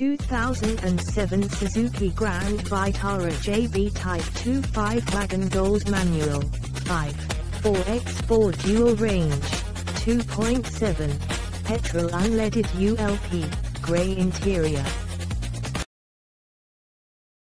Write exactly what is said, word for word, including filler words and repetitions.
two thousand seven Suzuki Grand Vitara J B Type twenty-five Wagon Gold Manual. five four by four Dual Range. two point seven. Petrol unleaded U L P. Grey interior.